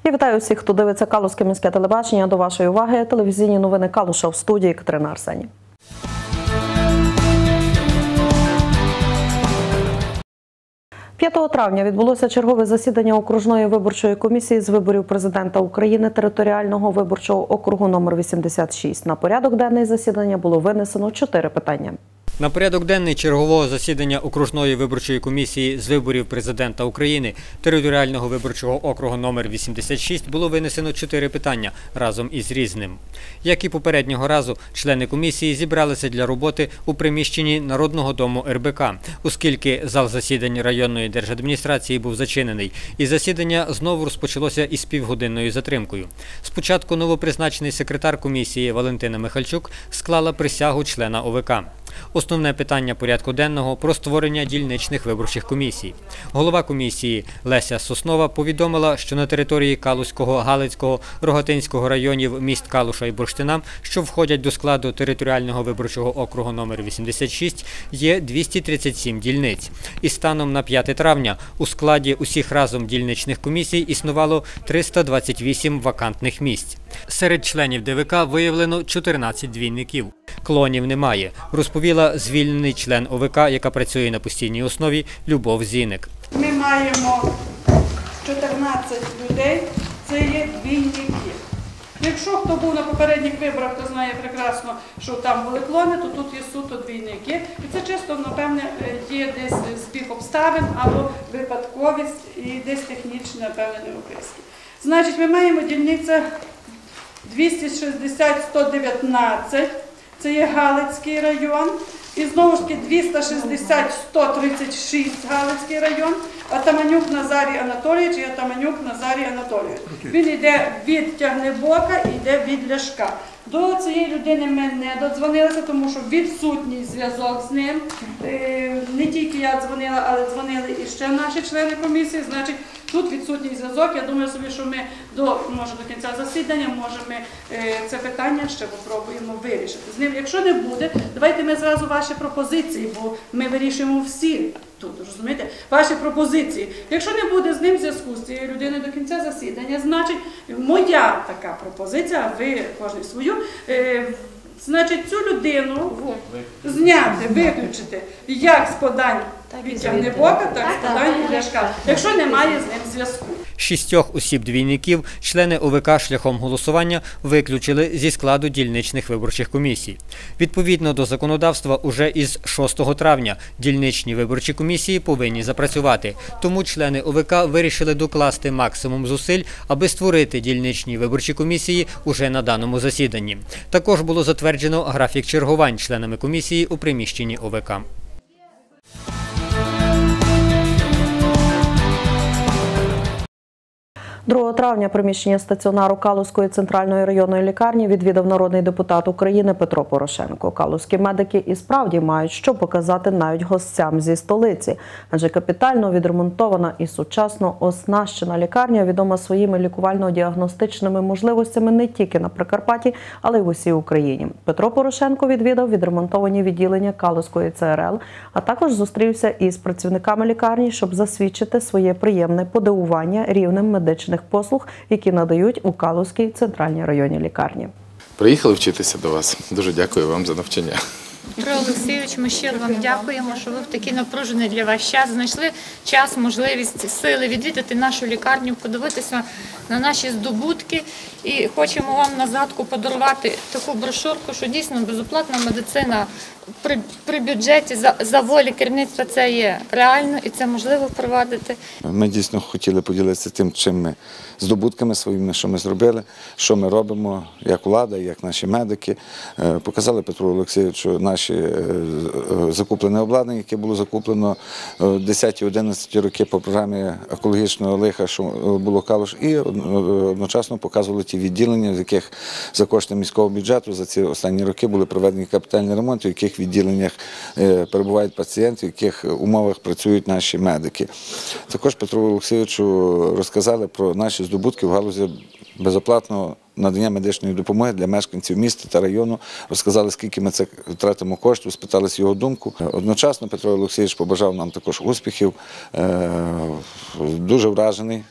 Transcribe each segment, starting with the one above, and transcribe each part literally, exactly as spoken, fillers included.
І вітаю всіх, хто дивиться Калузьке міське телебачення. До вашої уваги телевізійні новини Калуша, в студії Катерина Арсеній. п'ятого травня відбулося чергове засідання окружної виборчої комісії з виборів президента України територіального виборчого округу номер вісімдесят шість. На порядок денний засідання було винесено чотири питання. На порядок денний чергового засідання окружної виборчої комісії з виборів президента України територіального виборчого округу номер вісімдесят шість було винесено чотири питання разом із Різним. Як і попереднього разу, члени комісії зібралися для роботи у приміщенні Народного дому ер бе ка, оскільки зал засідань районної держадміністрації був зачинений, і засідання знову розпочалося із півгодинною затримкою. Спочатку новопризначений секретар комісії Валентина Михальчук склала присягу члена о ве ка. Основне питання порядку денного – про створення дільничних виборчих комісій. Голова комісії Леся Соснова повідомила, що на території Калузького, Галицького, Рогатинського районів міст Калуша і Бурштина, що входять до складу територіального виборчого округу номер вісімдесят шість, є двісті тридцять сім дільниць. І станом на п'яте травня у складі усіх разом дільничних комісій існувало триста двадцять вісім вакантних місць. Серед членів де ве ка виявлено чотирнадцять двійників. Клонів немає, розповіла звільнений член о ве ка, яка працює на постійній основі, Любов Зіник. Ми маємо чотирнадцять людей, це є двійники. Якщо хто був на попередніх виборах, то знає прекрасно, що там були клони, то тут є суто двійники. І це чисто, напевне, є десь збіг обставин або випадковість і десь технічні, напевне, неописки. Значить, ми маємо дільниця двісті шістдесят сто дев'ятнадцять, це є Галицький район, і знову ж таки двісті шістдесят сто тридцять шість Галицький район, Атаманюк Назарій Анатолійович і Атаманюк Назарій Анатолійович. Він йде від Тягнебока і йде від Ляшка. До цієї людини ми не додзвонилися, тому що відсутній зв'язок з ним. Не тільки я дзвонила, але дзвонили і ще наші члени комісії. Значить, тут відсутній зв'язок. Я думаю собі, що ми до, може, до кінця засідання можемо це питання ще попробуємо вирішити з ним. Якщо не буде, давайте ми зразу ваші пропозиції, бо ми вирішуємо всі тут, розумієте, ваші пропозиції. Якщо не буде з ним зв'язку з цією людиною до кінця засідання, значить, моя така пропозиція, а ви кожен свою, е, значить, цю людину зняти, виключити, як з подань від Тягнебока, так з подань від Ляшка, якщо немає з ним зв'язку. Шістьох осіб-двійників члени о ве ка шляхом голосування виключили зі складу дільничних виборчих комісій. Відповідно до законодавства, уже із шостого травня дільничні виборчі комісії повинні запрацювати. Тому члени о ве ка вирішили докласти максимум зусиль, аби створити дільничні виборчі комісії уже на даному засіданні. Також було затверджено графік чергувань членами комісії у приміщенні о ве ка. другого травня приміщення стаціонару Калузької центральної районної лікарні відвідав народний депутат України Петро Порошенко. Калузькі медики і справді мають що показати навіть гостям зі столиці, адже капітально відремонтована і сучасно оснащена лікарня відома своїми лікувально-діагностичними можливостями не тільки на Прикарпатті, але й в усій Україні. Петро Порошенко відвідав відремонтовані відділення Калузької це ер ел, а також зустрівся із працівниками лікарні, щоб засвідчити своє приємне подивування рівнем медичних послуг, які надають у Калузькій центральній районній лікарні. Приїхали вчитися до вас. Дуже дякую вам за навчання. Петро Олексійович, ми щиро вам дякуємо, що ви в такий напружений для вас час знайшли час, можливість, сили відвідати нашу лікарню, подивитися на наші здобутки. І хочемо вам на згадку подарувати таку брошурку, що дійсно безоплатна медицина при, при бюджеті за, за волі керівництва це є реально і це можливо впровадити. Ми дійсно хотіли поділитися тим, чим ми здобутками своїми, що ми зробили, що ми робимо, як влада, як наші медики. Показали Петру Олексійовичу наші закуплене обладнання, яке було закуплено в десяті-одинадцяті роки по програмі екологічного лиха, що було Калуш, і одночасно показували ті відділення, в яких за кошти міського бюджету за ці останні роки були проведені капітальні ремонти, в яких відділеннях перебувають пацієнти, в яких умовах працюють наші медики. Також Петру Олексійовичу розказали про наші здобутки в галузі безоплатного надання медичної допомоги для мешканців міста та району, розказали, скільки ми це втратимо коштів, спиталися його думку. Одночасно Петро Олексійович побажав нам також успіхів, дуже вражений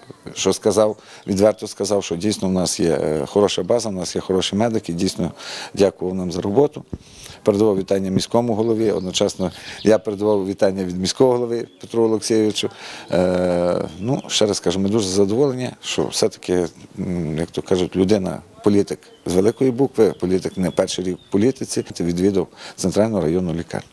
що сказав, відверто сказав, що дійсно в нас є хороша база, в нас є хороші медики, дійсно дякував нам за роботу. Передавав вітання міському голові, одночасно я передавав вітання від міського голови Петру Олексійовичу. Е, ну, ще раз кажу, ми дуже задоволені, що все-таки, як то кажуть, людина, політик з великої букви, політик не перший рік в політиці, відвідав центральну районну лікарню.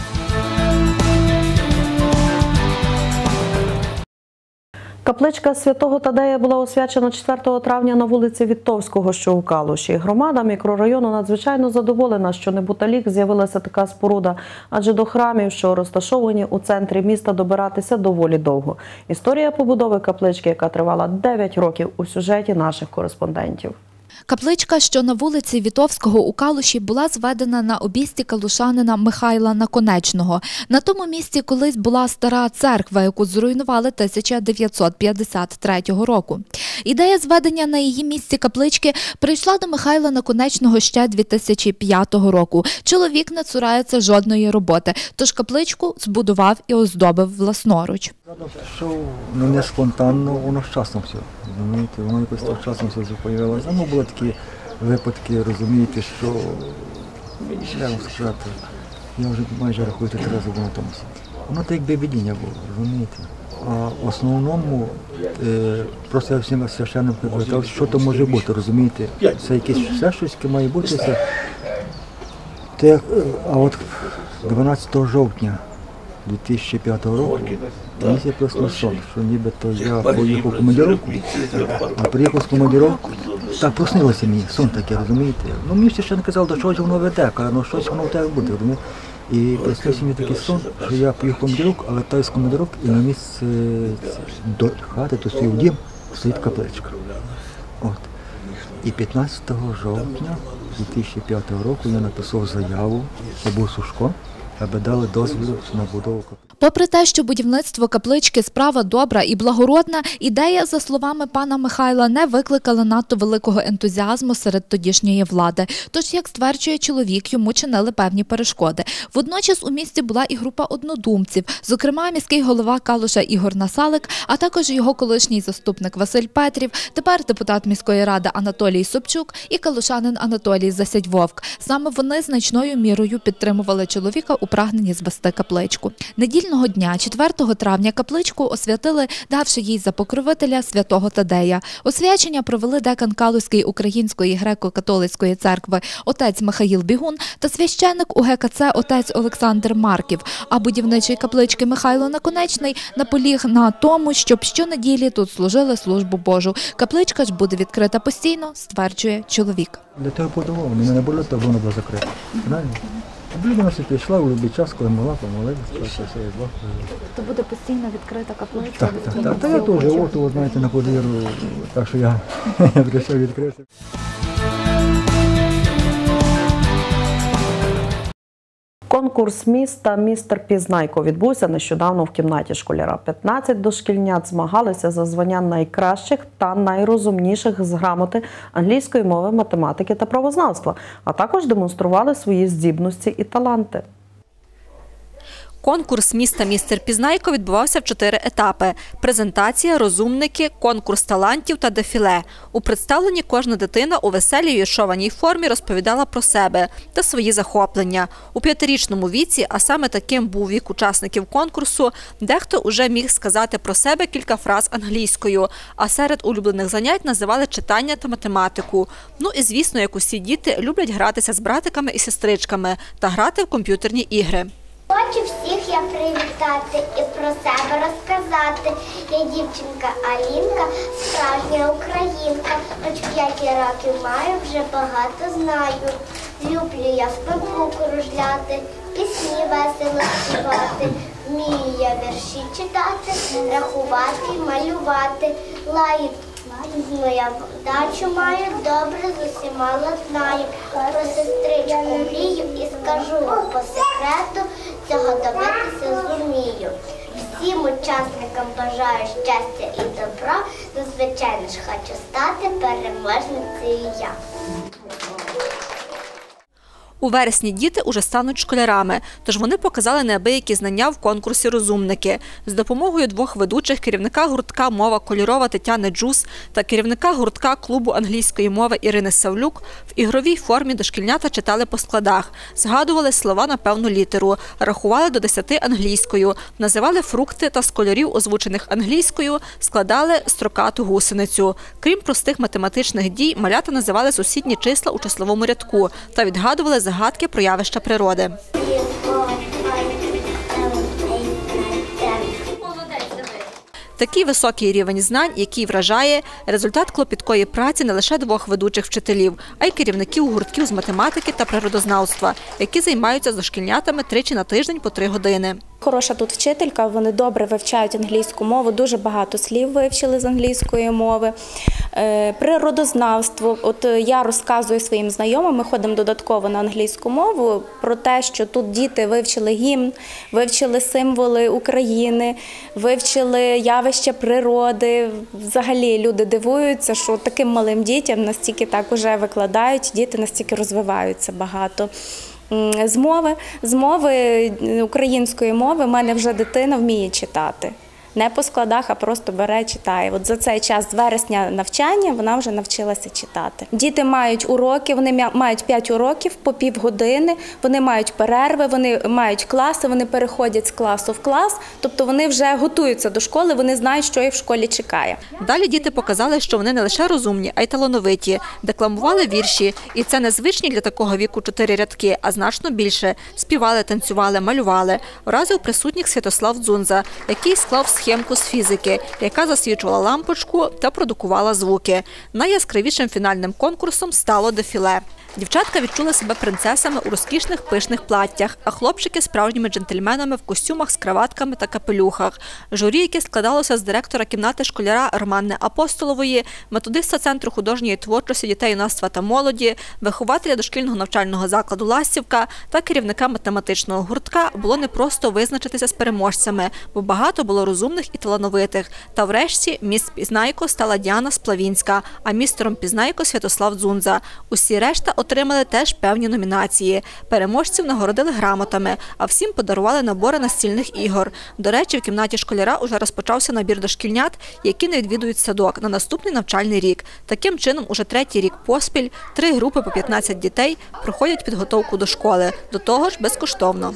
Капличка Святого Тадея була освячена четвертого травня на вулиці Вітовського, що у Калуші. Громада мікрорайону надзвичайно задоволена, що неподалік з'явилася така споруда, адже до храмів, що розташовані у центрі міста, добиратися доволі довго. Історія побудови каплички, яка тривала дев'ять років, у сюжеті наших кореспондентів. Капличка, що на вулиці Вітовського у Калуші, була зведена на обійсті калушанина Михайла Наконечного. На тому місці колись була стара церква, яку зруйнували тисяча дев'ятсот п'ятдесят третього року. Ідея зведення на її місці каплички прийшла до Михайла Наконечного ще дві тисячі п'ятого року. Чоловік не цурається жодної роботи, тож капличку збудував і оздобив власноруч. Що ну, не спонтанно, воно з часом все. Розумієте, воно якось так часом все з'явилося. Ну, були такі випадки, розумієте, що я вам сказати, я вже майже рахую три рази був на тому світі. Воно так якби видіння було, розумієте. А в основному е, просто я всім священним казав, що то може бути, розумієте. Це якесь все щось має бути. Це, це, а от дванадцятого жовтня дві тисячі п'ятого року мені це просто сон, що нібито я поїхав в командировку, а приїхав з командировки, так проснилося мені, сон такий, розумієте. Ну мені ще не казали, до чогось воно веде, але ну, щось воно в тебе буде, розумієте. І приснився мені такий сон, що я поїхав в командировку, але та з командировки і на місці до хати, то стоїть дім, стоїть капличка. От. І п'ятнадцятого жовтня дві тисячі п'ятого року я написав заяву, я був Сушко, аби дали дозвіл на будову каплички. Попри те, що будівництво каплички – справа добра і благородна, ідея, за словами пана Михайла, не викликала надто великого ентузіазму серед тодішньої влади. Тож, як стверджує чоловік, йому чинили певні перешкоди. Водночас у місті була і група однодумців, зокрема міський голова Калуша Ігор Насалик, а також його колишній заступник Василь Петрів, тепер депутат міської ради Анатолій Собчук і калушанин Анатолій Засядьвовк. Саме вони значною мірою підтримували чоловіка у прагненні звести капличку. Недільного дня, четвертого травня, капличку освятили, давши їй за покровителя Святого Тадея. Освячення провели декан Калузької Української греко-католицької церкви отець Михаїл Бігун та священник у ге ка це отець Олександр Марків. А будівничий каплички Михайло Наконечний наполіг на тому, щоб щонеділі тут служили службу Божу. Капличка ж буде відкрита постійно, стверджує чоловік. Для того подавав, мене не було, то воно було закрите. Правильно? Людина собі пішла у будь-який час, коли могла, помолилася, все, все, все. То буде постійно відкрита капличка? Так, так, так. Та я теж живу, то, знаєте, на подвір'ю, так що я прийшов відкрити. Конкурс міста «Містер Пізнайко» відбувся нещодавно в кімнаті школяра. п'ятнадцять дошкільнят змагалися за звання найкращих та найрозумніших з грамоти англійської мови, математики та правознавства, а також демонстрували свої здібності і таланти. Конкурс міста «Містер Пізнайко» відбувався в чотири етапи – презентація, розумники, конкурс талантів та дефіле. У представленні кожна дитина у веселій віршованій формі розповідала про себе та свої захоплення. У п'ятирічному віці, а саме таким був вік учасників конкурсу, дехто уже міг сказати про себе кілька фраз англійською, а серед улюблених занять називали читання та математику. Ну і звісно, як усі діти, люблять гратися з братиками і сестричками та грати в комп'ютерні ігри. Хочу всіх я привітати і про себе розказати. Я дівчинка Алінка, справжня українка. Хоч п'ять років маю, вже багато знаю. Люблю я в пивку кружляти, пісні весело співати. Вмію я вірші читати, рахувати і малювати. Лаю я дачу маю, добре з усіма ладнаю. Про сестричку мрію і скажу по секрету, цього добитися зумію. Всім учасникам бажаю щастя і добра, ну, звичайно ж, хочу стати переможницею я. У вересні діти уже стануть школярами, тож вони показали неабиякі знання в конкурсі «Розумники». З допомогою двох ведучих – керівника гуртка «Мова кольорова» Тетяни Джус та керівника гуртка клубу англійської мови Ірини Савлюк в ігровій формі дошкільнята читали по складах, згадували слова на певну літеру, рахували до десяти англійською, називали фрукти та з кольорів, озвучених англійською, складали строкату гусеницю. Крім простих математичних дій, малята називали сусідні числа у числовому рядку та відгадували загадки про явища природи. Такий високий рівень знань, який вражає, результат клопіткої праці не лише двох ведучих вчителів, а й керівників гуртків з математики та природознавства, які займаються з дошкільнятами тричі на тиждень по три години. Хороша тут вчителька, вони добре вивчають англійську мову, дуже багато слів вивчили з англійської мови. Природознавство. От я розказую своїм знайомим, ми ходимо додатково на англійську мову, про те, що тут діти вивчили гімн, вивчили символи України, вивчили явища природи. Взагалі люди дивуються, що таким малим дітям настільки так уже викладають, діти настільки розвиваються багато. З мови, з мови, української мови, в мене вже дитина вміє читати. Не по складах, а просто бере, читає. От за цей час з вересня навчання вона вже навчилася читати. Діти мають уроки, вони мають п'ять уроків по півгодини, вони мають перерви, вони мають класи, вони переходять з класу в клас, тобто вони вже готуються до школи, вони знають, що їх в школі чекає. Далі діти показали, що вони не лише розумні, а й талановиті. Декламували вірші, і це не звичні для такого віку чотири рядки, а значно більше. Співали, танцювали, малювали. Вразив присутніх Святослав Дзунза, який склав схемку з фізики, яка засвічувала лампочку та продукувала звуки. Найяскравішим фінальним конкурсом стало дефіле. Дівчатка відчули себе принцесами у розкішних пишних платтях, а хлопчики – справжніми джентльменами в костюмах з краватками та капелюхах. Журі, яке складалося з директора кімнати школяра Романни Апостолової, методиста Центру художньої творчості дітей, юнацтва та молоді, вихователя дошкільного навчального закладу «Ластівка» та керівника математичного гуртка, було непросто визначитися з переможцями, бо багато було розумних і талановитих. Та врешті міс Пізнайко стала Діана Сплавінська, а містером Пізнайко – Святослав Дзунза. Усі решта отримали теж певні номінації. Переможців нагородили грамотами, а всім подарували набори настільних ігор. До речі, в кімнаті школяра уже розпочався набір дошкільнят, які не відвідують садок, на наступний навчальний рік. Таким чином, уже третій рік поспіль три групи по п'ятнадцять дітей проходять підготовку до школи. До того ж, безкоштовно.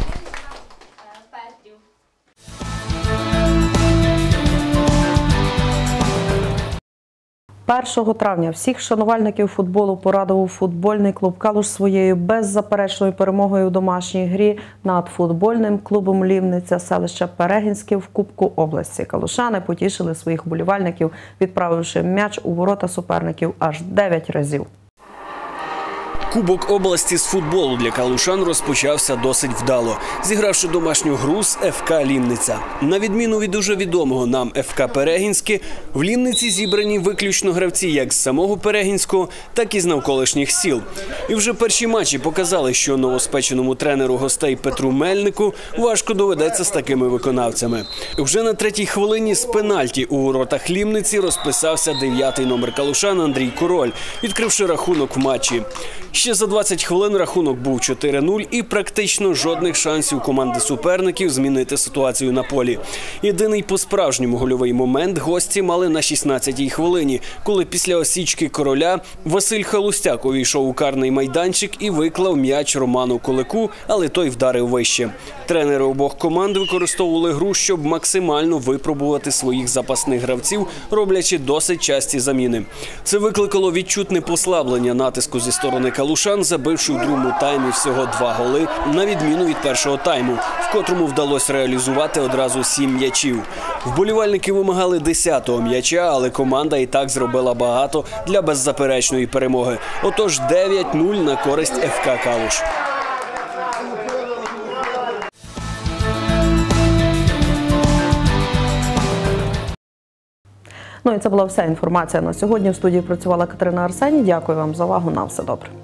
першого травня всіх шанувальників футболу порадував футбольний клуб «Калуш» своєю беззаперечною перемогою у домашній грі над футбольним клубом «Лівниця» селища Перегінське в Кубку області. Калушани потішили своїх вболівальників, відправивши м'яч у ворота суперників аж дев'ять разів. Кубок області з футболу для калушан розпочався досить вдало, зігравши домашню гру з еф ка «Лівниця». На відміну від уже відомого нам еф ка «Перегінське», в Лівниці зібрані виключно гравці як з самого Перегінського, так і з навколишніх сіл. І вже перші матчі показали, що новоспеченому тренеру гостей Петру Мельнику важко доведеться з такими виконавцями. Вже на третій хвилині з пенальті у воротах Лівниці розписався дев'ятий номер калушан Андрій Король, відкривши рахунок в матчі. Ще за двадцять хвилин рахунок був чотири нуль і практично жодних шансів команди суперників змінити ситуацію на полі. Єдиний по-справжньому гольовий момент гості мали на шістнадцятій хвилині, коли після осічки Короля Василь Халустяк увійшов у карний майданчик і виклав м'яч Роману Кулику, але той вдарив вище. Тренери обох команд використовували гру, щоб максимально випробувати своїх запасних гравців, роблячи досить часті заміни. Це викликало відчутне послаблення натиску зі сторони калушан, забивши у другому таймі всього два голи, на відміну від першого тайму, в котрому вдалося реалізувати одразу сім м'ячів. Вболівальники вимагали десятого м'яча, але команда і так зробила багато для беззаперечної перемоги. Отож дев'ять нуль на користь еф ка «Калуш». Ну і це була вся інформація на сьогодні. В студії працювала Катерина Арсеній. Дякую вам за увагу. На все добре.